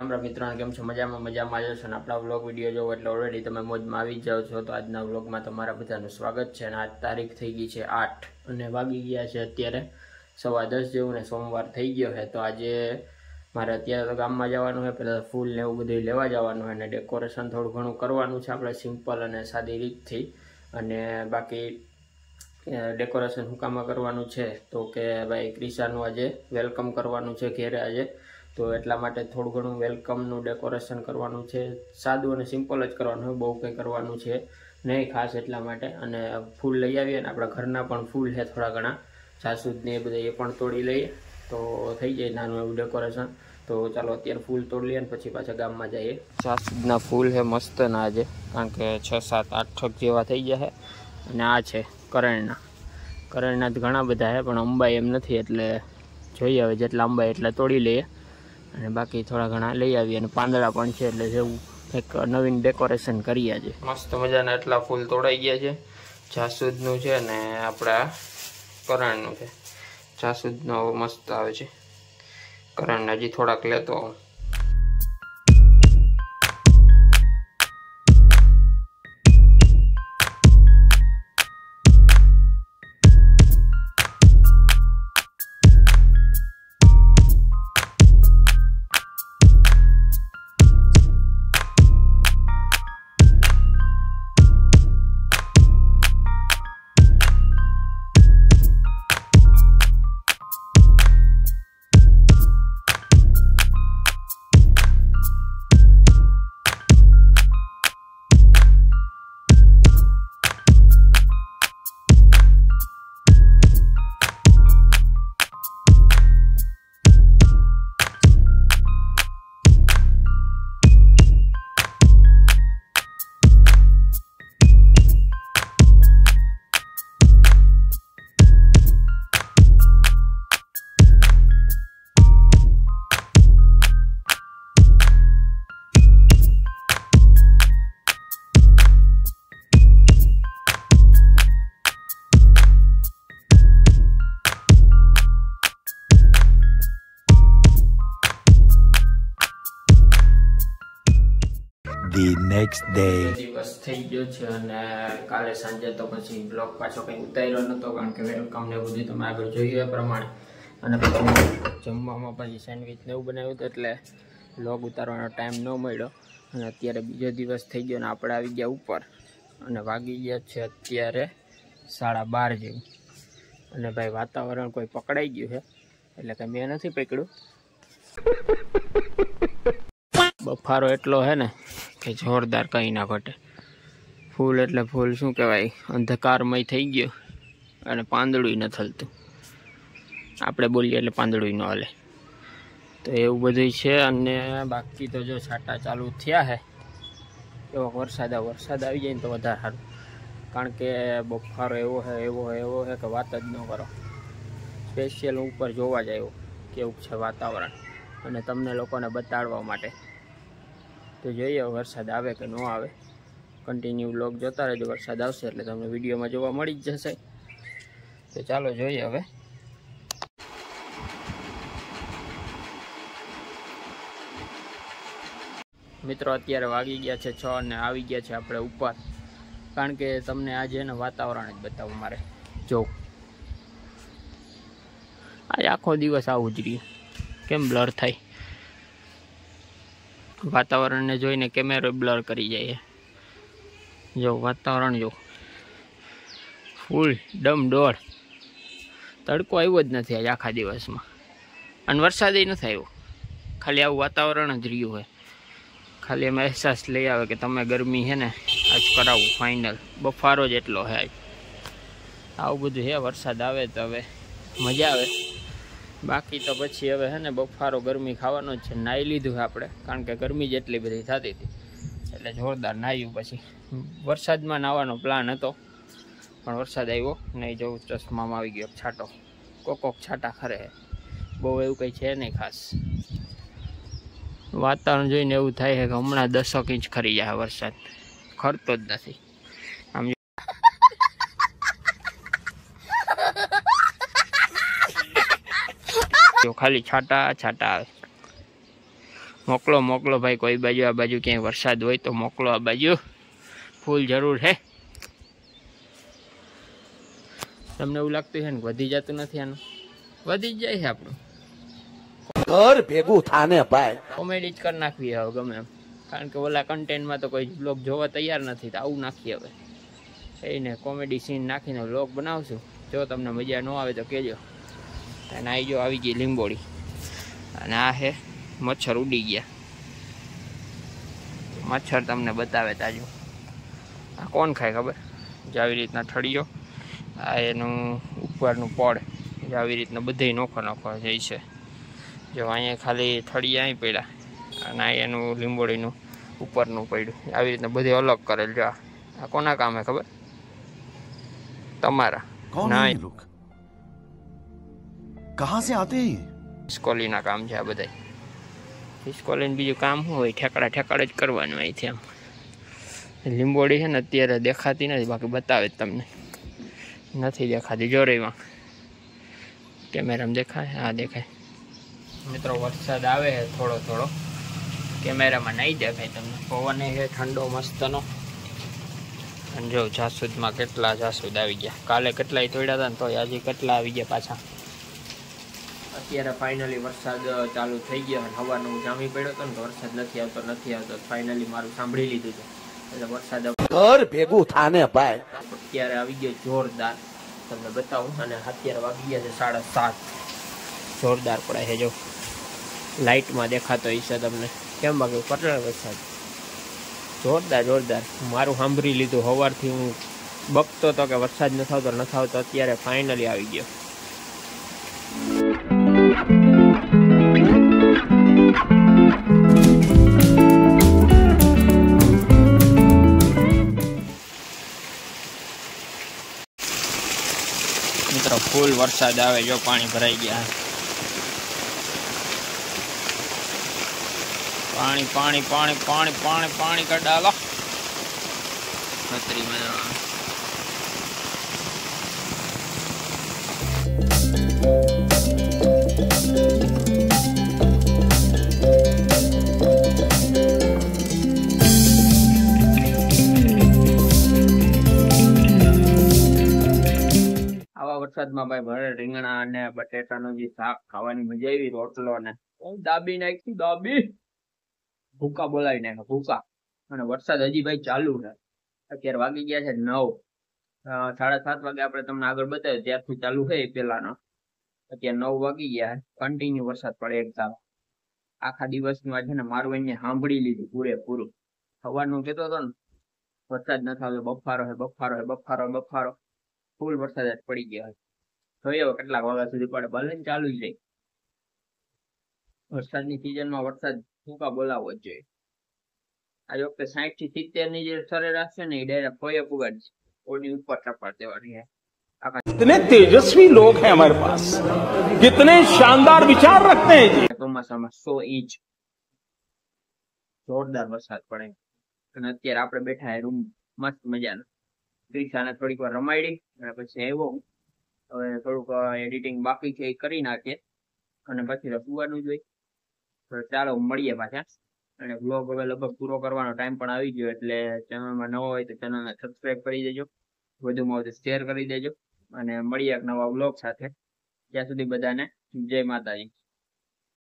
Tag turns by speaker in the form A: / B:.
A: આપણા મિત્રોને કેમ છો? મજામાં જશો ને આપણા વ્લોગ વિડીયો જોવો એટલે ઓલરેડી તમે મોજમાં આવી જ જાઓ છો. તો આજના વ્લોગમાં તમારા બધાનું સ્વાગત છે. અને આજ તારીખ થઈ ગઈ છે 8 અને વાગી ગયા છે અત્યારે 10:15 જેવું ને સોમવાર થઈ ગયો છે. તો આજે મારે અત્યારે તો ગામમાં જવાનું છે, પહેલાં ફૂલ ને એવું બધું લેવા જવાનું છે અને ડેકોરેશન થોડું ઘણું કરવાનું છે આપણે સિમ્પલ અને સાદી રીતથી. અને બાકી ડેકોરેશન હુકામાં કરવાનું છે તો કે ભાઈ ક્રિશાનું આજે વેલકમ કરવાનું છે ઘેરે આજે, તો એટલા માટે થોડું ઘણું વેલકમનું ડેકોરેશન કરવાનું છે. સાદું અને સિમ્પલ જ કરવાનું હોય, બહુ કંઈ કરવાનું છે નહીં ખાસ એટલા માટે. અને ફૂલ લઈ આવીએ ને આપણા ઘરના પણ ફૂલ છે થોડા ઘણા જાસૂદને એ બધા, એ પણ તોડી લઈએ તો થઈ જાય નાનું એવું ડેકોરેશન. તો ચાલો અત્યારે ફૂલ તોડી લઈએ ને પછી પાછા ગામમાં જઈએ. જાસૂદના ફૂલ છે મસ્ત ના આજે, કારણ કે 6, 7, 8 જેવા થઈ ગયા છે. અને આ છે કરણના જ ઘણા બધા છે પણ અંબાઈ એમ નથી, એટલે જોઈએ હવે જેટલા અંબાઈ એટલા તોડી લઈએ અને બાકી થોડા ઘણા લઈ આવીએ. અને પાંદડા પણ છે એટલે જેવું એક નવીન ડેકોરેશન કરીએ છે. મસ્ત મજાના એટલા ફૂલ તોડાઈ ગયા છે. જાસૂદનું છે ને આપણા કરણનું છે. જાસૂદનો મસ્ત આવે છે, કરણના હજી થોડાક લેતો આવું.
B: The next day.
A: દિવસ થઈ ગયો છે અને કાલે સાંજે તો પછી બ્લોગ પાછો કંઈ ઉતાર્યો નહોતો, કારણ કે વેલકમ ને બધું તમે આગળ જોયું એ પ્રમાણે. અને પછી જમવામાં પછી સેન્ડવિચ ને એવું બનાવ્યું હતું એટલે બ્લોગ ઉતારવાનો ટાઈમ ન મળ્યો. અને અત્યારે બીજો દિવસ થઈ ગયો અને આપણે આવી ગયા ઉપર અને વાગી ગયા છે અત્યારે 12:30 જેવું. અને ભાઈ વાતાવરણ કોઈ પકડાઈ ગયું છે, એટલે કે મેં નથી પકડ્યું. બફારો એટલો છે ને કે જોરદાર કંઈ ના ઘટે. ફૂલ એટલે ફૂલ શું કહેવાય, અંધકારમય થઈ ગયો અને પાંદડું ન થલતું. આપણે બોલીએ એટલે પાંદડું ન હલે, તો એવું બધું છે. અને બાકી તો જો છાંટા ચાલુ થયા છે, એવો વરસાદ આવી જાય ને તો વધારે સારું, કારણ કે બફારો એવો છે કે વાત જ ન કરો. સ્પેશિયલ ઉપર જોવા જાય કેવું છે વાતાવરણ અને તમને લોકોને બતાડવા માટે. તો જોઈએ વરસાદ આવે કે ન આવે. કન્ટિન્યુ વ્લોગ જોતા રહેજો, વરસાદ આવશે એટલે તમને વિડીયોમાં જોવા મળી જ જશે. તો ચાલો જોઈએ હવે. મિત્રો અત્યારે વાગી ગયા છે 6 અને આવી ગયા છે આપણે ઉપર, કારણ કે તમને આજે ને વાતાવરણ જ બતાવું મારે. જો આજે આખો દિવસ આવું જ રહ્યું, કેમ બ્લર થાય વાતાવરણને જોઈને કેમેરો બ્લર કરી જાય. જો વાતાવરણ જો ફૂલ ડમ-ડોળ, તડકો આવ્યો જ નથી આજે આખા દિવસમાં અને વરસાદ નથી આવ્યો. ખાલી આવું વાતાવરણ જ રહ્યું હોય, ખાલી એમાં અહેસાસ લઈ આવે કે તમે ગરમી છે ને આજ કરાવું ફાઇનલ. બફારો જ એટલો છે આજ. આવું બધું છે. વરસાદ આવે તો હવે મજા આવે, બાકી તો પછી હવે છે ને બફારો ગરમી ખાવાનો જ છે. નાહી લીધું આપણે, કારણ કે ગરમી જ એટલી બધી થતી હતી એટલે જોરદાર નાહ્યું. પછી વરસાદમાં નાહવાનો પ્લાન હતો પણ વરસાદ આવ્યો નહીં. જવું ચશ્મામાં આવી ગયો છાંટો, કોક છાંટા ખરે, બહુ એવું કંઈ છે નહીં ખાસ. વાતાવરણ જોઈને એવું થાય છે કે હમણાં 10 ઇંચ ખરી જાય વરસાદ, ખરતો જ નથી. આમ જો ખાલી છાંટા આવે. મોકલો મોકલો ભાઈ, કોઈ બાજુ આ બાજુ ક્યાંય વરસાદ હોય તો મોકલો આ બાજુ, ફૂલ જરૂર છે. તમને એવું લાગતું છે ને વધી જતું નથી? આનું વધી જ જાય છે આપણું
B: ઘર ભેગું થાને ભાઈ.
A: કોમેડી જ કરી નાખવી હવે ગમે એમ, કારણ કે ઓલા કન્ટેન્ટમાં તો કોઈ બ્લોગ જોવા તૈયાર નથી, તો આવું નાખીએ હવે એને કોમેડી સીન નાખીને બ્લોગ બનાવશું. જો તમને મજા ન આવે તો કહેજો. અને આવી જો આવી ગઈ લીંબોડી, અને આ હે મચ્છર ઉડી ગયા. મચ્છર તમને બતાવે તાજું. આ કોણ ખાય ખબર? જે આવી રીતના ઠળિયો, આ એનું ઉપરનું પડ, જે આવી રીતના બધે નોખો નોખો જાય છે. જો અહીંયા ખાલી ઠળિયા અહીં પડ્યા, અને આ એનું લીંબોડીનું ઉપરનું પડ્યું, આવી રીતના બધે અલગ કરેલ. જો આ કોના કામ હે ખબર? તમારા ના,
B: કહાં સે આતે હૈ?
A: ખિસકોલીના કામ છે આ બધા. ખિસકોલીને બીજું કામ શું હોય? ઠેકડા જ કરવાનું અહીંથી. આમ લીંબોડી છે ને અત્યારે દેખાતી નથી, બાકી બતાવે જ તમને. નથી દેખાતી, જો રહીમાં કેમેરામાં દેખાય? હા દેખાય. મિત્રો વરસાદ આવે છે થોડો થોડો, કેમેરામાં નહીં દેખાય તમને. પવન છે ઠંડો મસ્તનો. અને જો જાસૂદમાં કેટલા જાસૂદ આવી ગયા. કાલે કેટલાય તોડ્યા હતા ને તો આજે કેટલા આવી ગયા પાછા. અત્યારે ફાઇનલી વરસાદ ચાલુ થઈ ગયો. અને હવાનું જામી પડ્યો હતો ને તો વરસાદ નથી આવતો. ફાઇનલી મારું સાંભળી લીધું છે, એટલે વરસાદ
B: ઘર ભેગું થાને ભાઈ.
A: અત્યારે આવી ગયો જોરદાર, તમને બતાવું. અને અત્યારે વાગી ગયા છે 7:30. જોરદાર પડે છે, જો લાઇટમાં દેખાતો હશે તમને. કેમ વાગ્યું? પટલ વરસાદ જોરદાર. મારું સાંભળી લીધું. સવારથી હું બકતો હતો કે વરસાદ નથી આવતો. અત્યારે ફાઇનલી આવી ગયો. મિત્રો ફૂલ વરસાદ આવે, જો પાણી ભરાઈ ગયા. પાણી કડાલો છત્રીમાં. આવા વરસાદમાં ભાઈ ભરે રીંગણા અને બટેટાનું જે શાક ખાવાની મજા આવી. રોટલો ને દાબી નાખી, ભૂકા બોલાવી નાખ્યા, ભૂકા. અને વરસાદ હજી ભાઈ ચાલુ છે. અત્યારે વાગી ગયા છે 9. 7:30 વાગે આપણે તમને આગળ બતાવ્યું ત્યારથી ચાલુ છે પેલાનો. અત્યારે 9 વાગી ગયા. કન્ટિન્યુ વરસાદ પડે એક ધારો. આખા દિવસનું આજે ને મારું અહીંયા સાંભળી લીધું પૂરેપૂરું. સવારનું કહેતો હતો ને વરસાદ નથી આવતો, બફારો. ફૂલ વરસાદ જ પડી ગયો. જોઈએ હવે કેટલાક વાગ્યા સુધી પડે, ભલે ને ચાલુ જ જાય. વરસાદની સિઝનમાં વરસાદ ભૂકા બોલાવવો જ જોઈએ. આ વખતે 60 થી 70 ની જે સરેરાશ છે ને એ ડાયરેક્ટ ફોએ પુગાડશે. ઓની ઉપર ચપાટ દેવાની છે.
C: कितने तेजस्वी लोग हैं हमारे पास, कितने शानदार विचार रखते हैं।
A: ચોમાસામાં 100 ઇંચ જોરદાર વરસાદ પડે. અને અત્યારે આપણે બેઠા રૂમ મસ્ત મજાનો. ક્રિશાને થોડીક વાર રમાડી અને પછી આવ્યો. હવે થોડુંક એડિટિંગ બાકી છે એ કરી નાખીએ, અને પછી રસવાનું જ હોય. તો ચાલો મળીએ પાછા. અને વ્લોગ હવે લગભગ પૂરો કરવાનો ટાઈમ પણ આવી ગયો, એટલે ચેનલમાં નવો હોય તો ચેનલને સબસ્ક્રાઈબ કરી દેજો, વધુમાં વધુ શેર કરી દેજો, અને મળીએ એક નવા વ્લોગ સાથે. ત્યાં સુધી બધાને જય માતાજી.